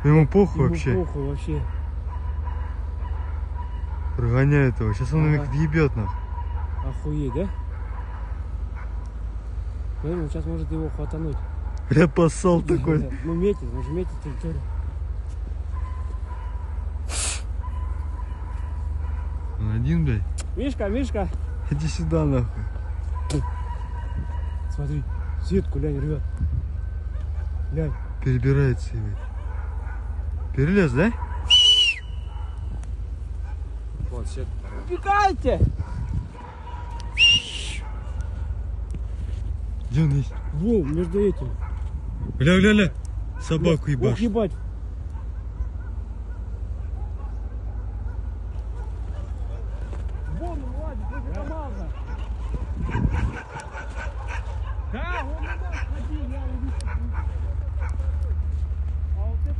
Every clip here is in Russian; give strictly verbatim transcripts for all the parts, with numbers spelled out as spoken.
Ему похуй Ему вообще. похуй вообще. Прогоняет его. Сейчас он Ага. их въебет нахуй. Охуеть, да? Поэтому сейчас может его хватануть. Бля, поссал такой. Ну метит, он же метит территорию. Он один, блядь. Мишка, Мишка. Иди сюда нахуй. Смотри, сетку, лянь, рвет. Лянь. Перебирается, ебать. Перелез, да? Вот сетка. Убегайте! Где он есть? Во, между этим. Бля, бля, бля. Собаку ебашь. Ох, ебать. Вон он ладит, возле КамАЗа. Да, он на нас ходил, я увидел. А вот это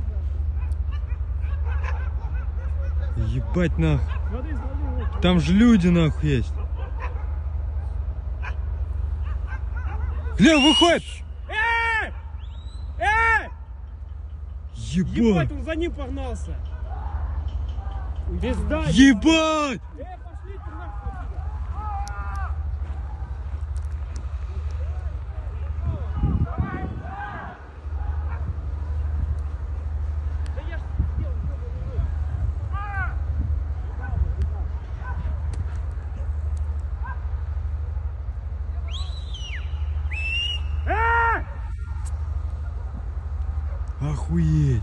я не знаю. Ебать нахуй. Смотри, смотри, вот. Там же люди нахуй есть. Бля, выходит! Эй! Эй! Ебать! Ебать, он за ним погнался. Пизда. Ебать! Эй, пошлите нахуй отсюда. Да я ж сделал, Эй! Охуеть!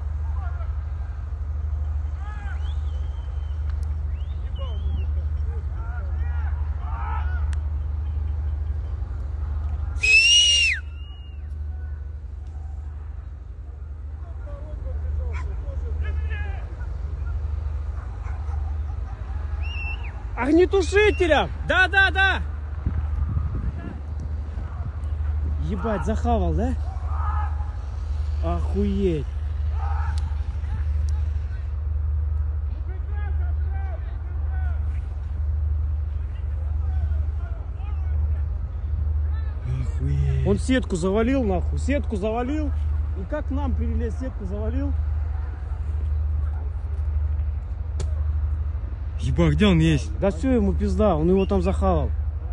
Огнетушителем! Да, да, да! Ебать, захавал, да? Охуеть! Охуеть! Он сетку завалил, нахуй, сетку завалил. И как к нам перелез, сетку завалил. Ебать, где он есть? Да все, ему пизда, он его там захавал.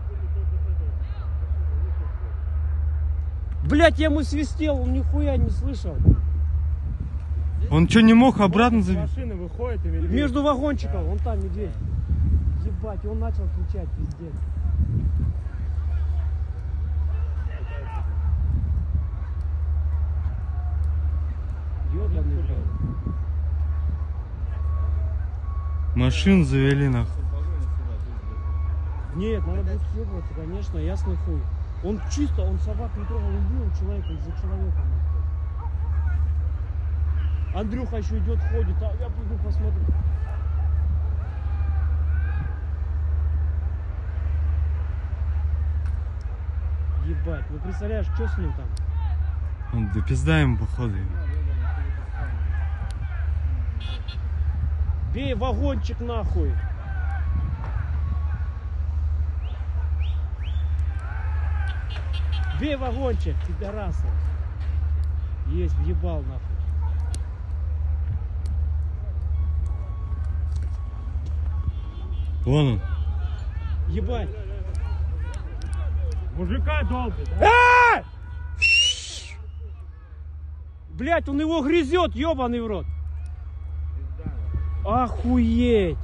Блять, я ему свистел, он нихуя не слышал. Он что, не мог обратно завести? Машины выходит и между вагончиков, вон там медведь. Ебать, и он начал кричать, пиздец. Ёбаный, блядь. Машин завели нахуй. Нет, надо будет съебываться, конечно, ясный хуй. Он чисто, он собак не трогал, он убил человека из-за человека. Нахуй. Андрюха еще идет, ходит, а я пойду посмотрю. Ебать, ну представляешь, что с ним там? Он да пизда ему походу. Бей вагончик нахуй. Бей вагончик, пидорасы. Есть, въебал нахуй. Вон он. Ебать. Мужика долбит. Эй! Блять, он его грызет, ебаный в рот. Охуеть.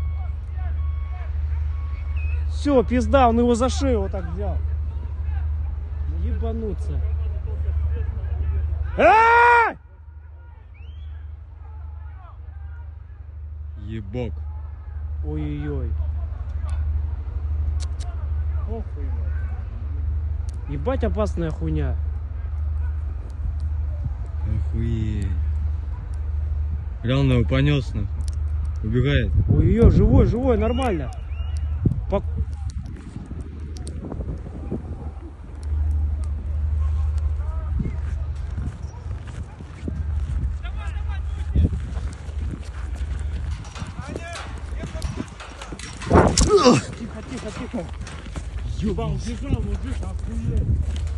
Все, пизда, он его за шею вот так взял. Ебануться. Эй! Ебок. Ой-ой-ой. Охуй. Ебать опасная хуйня. Охуеть. Бля, он его понес нахуй. Убегает. Ой-ой-ой, живой, живой, нормально. Пок... Тихо, тихо, тихо. Ебал, бежал, мужик, охуеть.